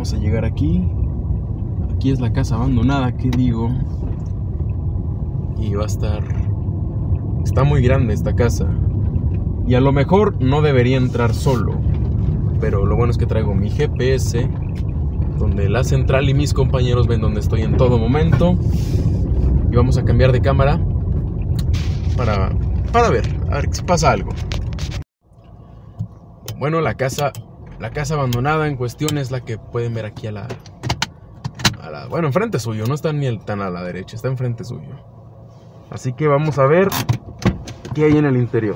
Vamos a llegar aquí. Aquí es la casa abandonada, ¿qué digo? Y va a estar... Está muy grande esta casa. Y a lo mejor no debería entrar solo. Pero lo bueno es que traigo mi GPS, donde la central y mis compañeros ven dónde estoy en todo momento. Y vamos a cambiar de cámara para ver, a ver si pasa algo. Bueno, la casa abandonada en cuestión es la que pueden ver aquí a la bueno, enfrente suyo, no está ni tan a la derecha, está enfrente suyo. Así que vamos a ver qué hay en el interior.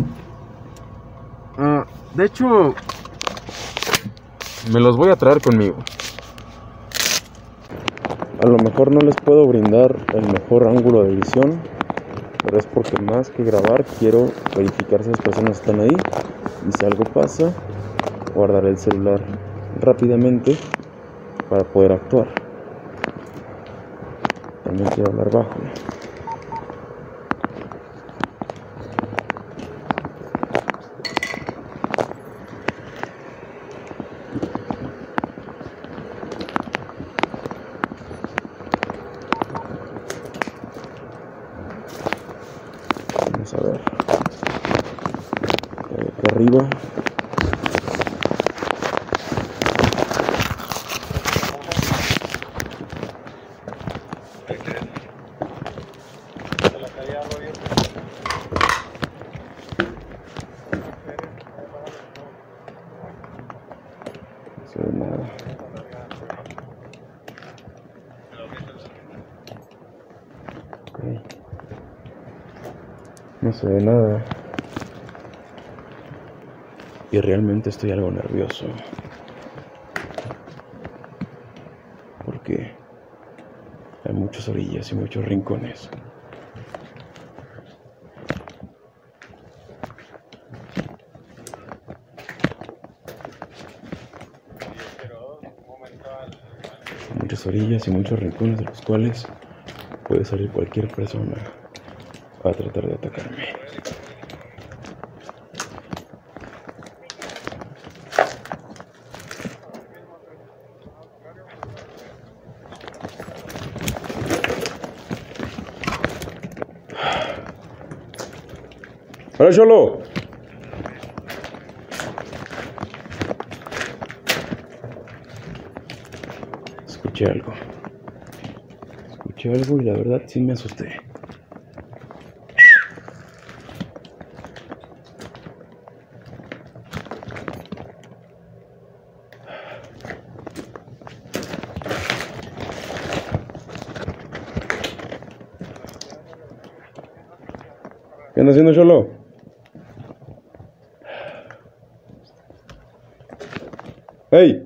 De hecho, me los voy a traer conmigo. A lo mejor no les puedo brindar el mejor ángulo de visión, pero es porque más que grabar quiero verificar si las personas están ahí, y si algo pasa, guardar el celular rápidamente para poder actuar. También quiero hablar bajo. Vamos a ver. Aquí arriba. No se ve nada. Okay. No se ve nada. Y realmente estoy algo nervioso. Porque hay muchas orillas y muchos rincones. Muchas orillas y muchos rincones de los cuales puede salir cualquier persona a tratar de atacarme. ¡Hola, Cholo! Escuché algo y la verdad sí me asusté. ¿Qué anda haciendo, Cholo? ¡Hey!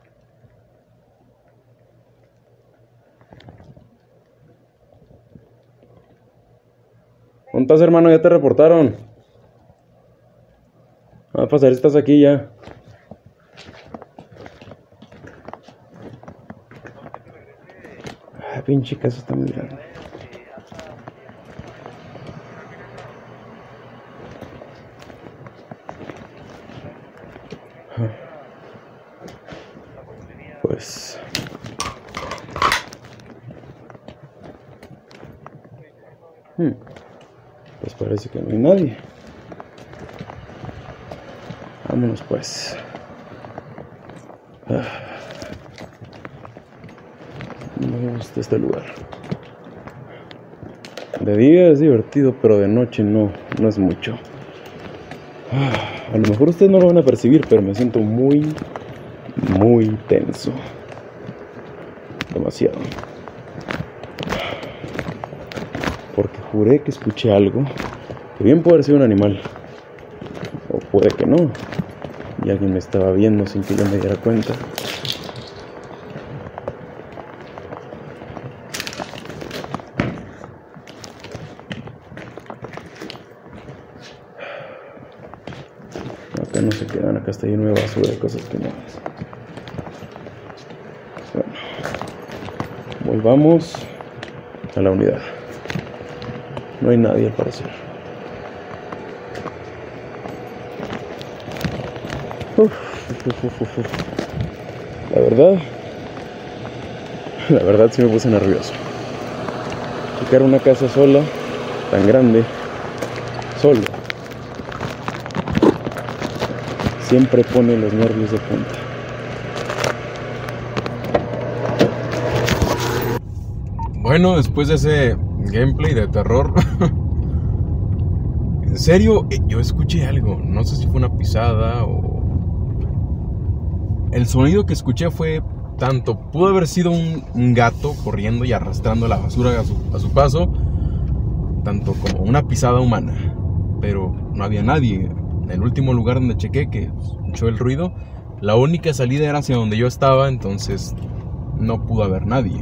¿Dónde estás, hermano? Ya te reportaron. Va a pasar, estás aquí ya. Ah, pinche casa está muy grande. Pues pues parece que no hay nadie. Vámonos pues. No me gusta este lugar. De día es divertido, pero de noche no es mucho. A lo mejor ustedes no lo van a percibir, pero me siento muy tenso. Demasiado. Porque juré que escuché algo que bien puede haber sido un animal, o puede que no, y alguien me estaba viendo sin que yo me diera cuenta. Acá no se quedan, acá está lleno de basura y cosas que no. Bueno, volvamos a la unidad. No hay nadie al parecer. La verdad sí me puse nervioso. Checar una casa sola, tan grande, solo, siempre pone los nervios de punta. Bueno, después de ese gameplay de terror, en serio, yo escuché algo. No sé si fue una pisada o... El sonido que escuché fue tanto... Pudo haber sido un gato corriendo y arrastrando la basura a su paso, tanto como una pisada humana. Pero no había nadie. En el último lugar donde chequé, que escuchó el ruido, la única salida era hacia donde yo estaba, entonces no pudo haber nadie.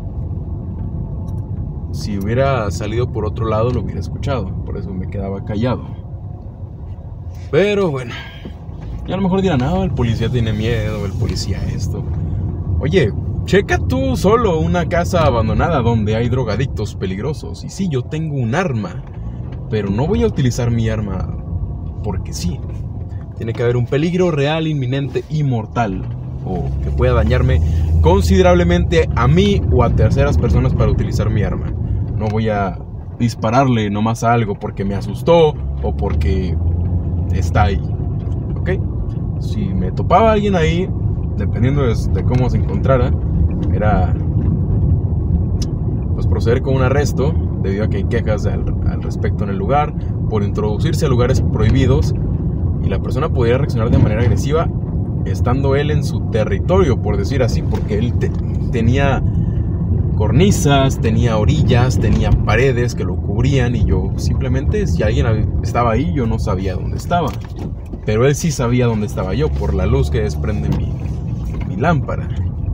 Si hubiera salido por otro lado lo hubiera escuchado, por eso me quedaba callado. Pero bueno, y a lo mejor dirán, no, el policía tiene miedo, el policía esto. Oye, checa tú solo una casa abandonada donde hay drogadictos peligrosos. Y sí, yo tengo un arma, pero no voy a utilizar mi arma porque sí. Tiene que haber un peligro real, inminente y mortal, o que pueda dañarme considerablemente a mí o a terceras personas para utilizar mi arma. No voy a dispararle nomás a algo porque me asustó o porque está ahí, ¿ok? Si me topaba alguien ahí, dependiendo de cómo se encontrara, era pues proceder con un arresto, debido a que hay quejas al respecto en el lugar, por introducirse a lugares prohibidos, y la persona podría reaccionar de manera agresiva estando él en su territorio, por decir así, porque él tenía cornisas, tenía orillas, tenía paredes que lo cubrían, y yo simplemente, si alguien estaba ahí, yo no sabía dónde estaba, pero él sí sabía dónde estaba yo por la luz que desprende mi lámpara.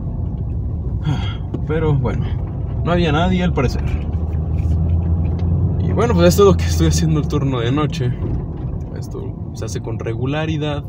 Pero bueno, no había nadie al parecer. Y bueno, pues esto es lo que estoy haciendo el turno de noche. Esto se hace con regularidad.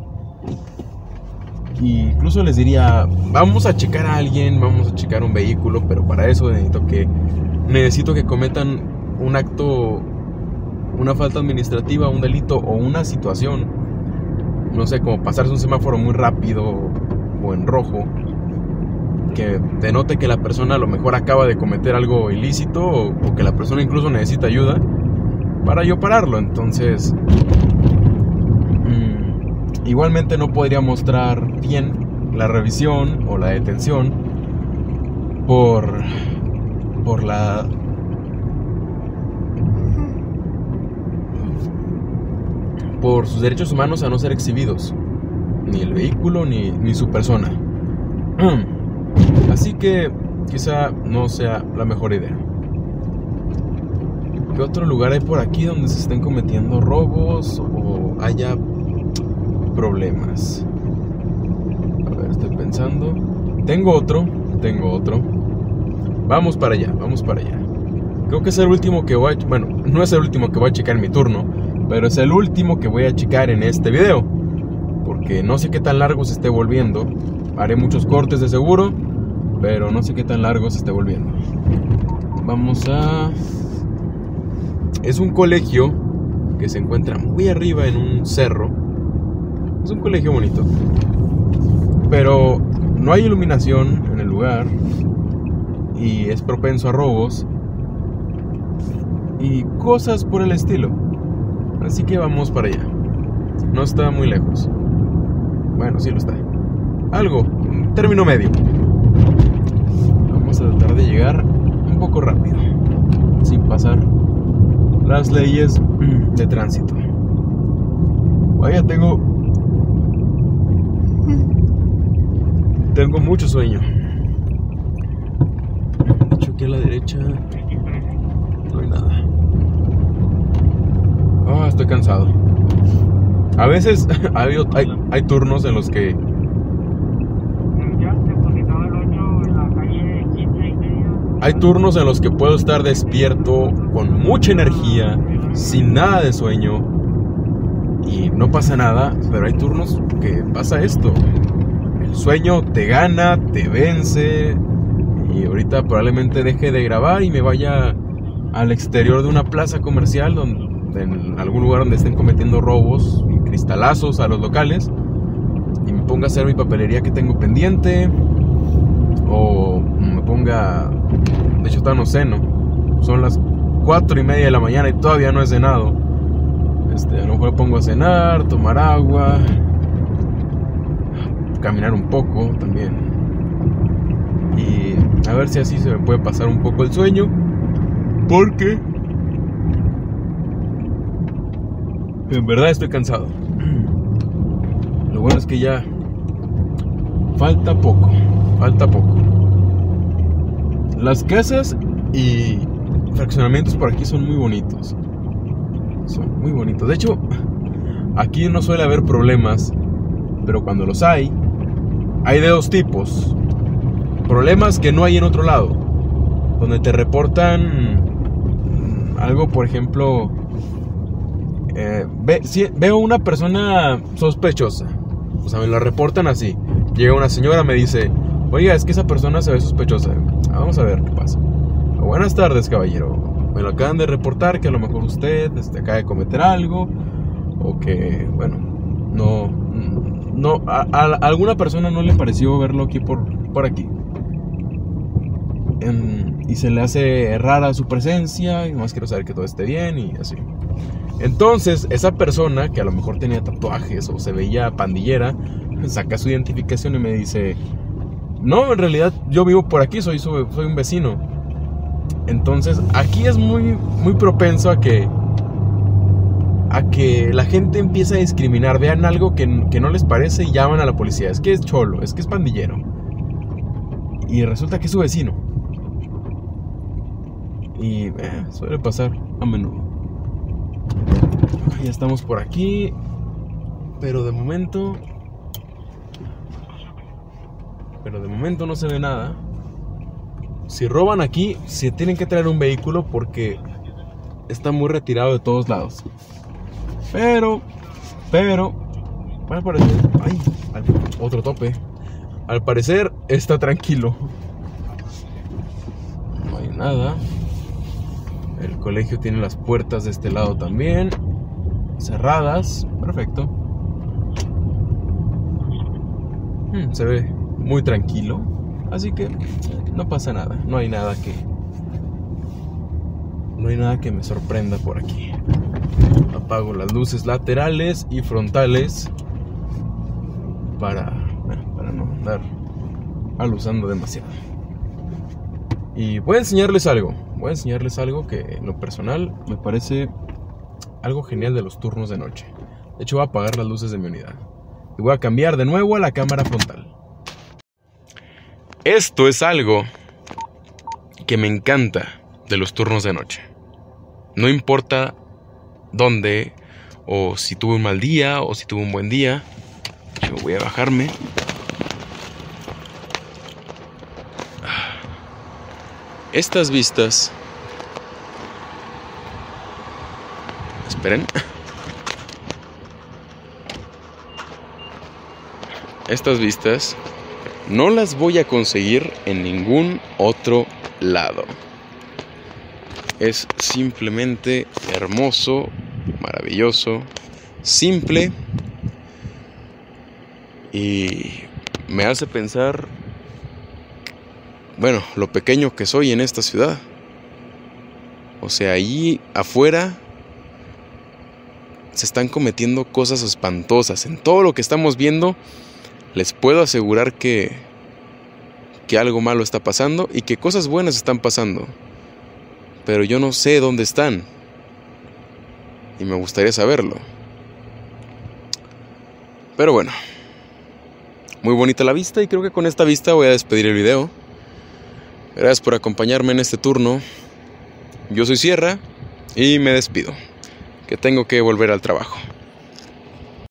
Y incluso les diría, vamos a checar a alguien, vamos a checar un vehículo, pero para eso necesito que cometan un acto, una falta administrativa, un delito o una situación, no sé, como pasarse un semáforo muy rápido o en rojo, que denote que la persona a lo mejor acaba de cometer algo ilícito, o que la persona incluso necesita ayuda para yo pararlo. Entonces igualmente no podría mostrar bien la revisión o la detención por sus derechos humanos a no ser exhibidos, ni el vehículo ni su persona. Así que quizá no sea la mejor idea. ¿Qué otro lugar hay por aquí donde se estén cometiendo robos o haya problemas? A ver, estoy pensando. Tengo otro. Vamos para allá. Creo que es el último que voy a... Bueno, no es el último que voy a checar en mi turno, pero es el último que voy a checar en este video, porque no sé qué tan largo se esté volviendo. Haré muchos cortes de seguro, pero no sé qué tan largo se esté volviendo. Vamos a... Es un colegio que se encuentra muy arriba en un cerro. Es un colegio bonito, pero no hay iluminación en el lugar y es propenso a robos y cosas por el estilo. Así que vamos para allá. No está muy lejos. Bueno, sí lo está. Algo, término medio. Vamos a tratar de llegar un poco rápido, sin pasar las leyes de tránsito. Vaya, tengo mucho sueño. De hecho, aquí a la derecha no hay nada. Estoy cansado. A veces hay turnos en los que puedo estar despierto con mucha energía, sin nada de sueño, y no pasa nada. Pero hay turnos que pasa esto. El sueño te gana, te vence, y ahorita probablemente deje de grabar y me vaya al exterior de una plaza comercial, en algún lugar donde estén cometiendo robos y cristalazos a los locales, y me ponga a hacer mi papelería que tengo pendiente, o me ponga de chotano ceno. Son las 4:30 de la mañana y todavía no he cenado. A lo mejor me pongo a cenar, tomar agua, caminar un poco también, y a ver si así se me puede pasar un poco el sueño, porque en verdad estoy cansado. Lo bueno es que ya falta poco. Las casas y fraccionamientos por aquí son muy bonitos. De hecho, aquí no suele haber problemas, pero cuando los hay de dos tipos. Problemas que no hay en otro lado, donde te reportan algo, por ejemplo, veo una persona sospechosa, o sea, me la reportan así. Llega una señora, me dice: oiga, es que esa persona se ve sospechosa. Vamos a ver qué pasa. Buenas tardes, caballero. Me lo acaban de reportar que a lo mejor usted acaba de cometer algo, o que, bueno, a alguna persona no le pareció verlo aquí por aquí. Y se le hace rara su presencia, y más quiero saber que todo esté bien, y así. Entonces, esa persona que a lo mejor tenía tatuajes o se veía pandillera, saca su identificación y me dice: no, en realidad yo vivo por aquí, soy un vecino. Entonces, aquí es muy, muy propenso a que la gente empiece a discriminar. Vean algo que no les parece y llaman a la policía. Es que es cholo, es que es pandillero. Y resulta que es su vecino. Y suele pasar a menudo. Ya estamos por aquí, pero de momento no se ve nada. Si roban aquí, se tienen que traer un vehículo porque está muy retirado de todos lados. Pero al parecer, otro tope. Al parecer está tranquilo. No hay nada. El colegio tiene las puertas de este lado también cerradas. Perfecto. Se ve muy tranquilo, así que no pasa nada. No hay nada que me sorprenda por aquí. Apago las luces laterales y frontales para no andar alusando demasiado. Y voy a enseñarles algo que en lo personal me parece algo genial de los turnos de noche. De hecho, voy a apagar las luces de mi unidad y voy a cambiar de nuevo a la cámara frontal. Esto es algo que me encanta de los turnos de noche. No importa dónde, o si tuve un mal día, o si tuve un buen día. Yo voy a bajarme. Estas vistas... Esperen. Estas vistas no las voy a conseguir en ningún otro lado. Es simplemente hermoso, maravilloso, simple, y me hace pensar, bueno, lo pequeño que soy en esta ciudad. O sea, allí afuera se están cometiendo cosas espantosas. En todo lo que estamos viendo, les puedo asegurar que algo malo está pasando y que cosas buenas están pasando. Pero yo no sé dónde están. Y me gustaría saberlo. Pero bueno, muy bonita la vista, y creo que con esta vista voy a despedir el video. Gracias por acompañarme en este turno. Yo soy Sierra y me despido, que tengo que volver al trabajo.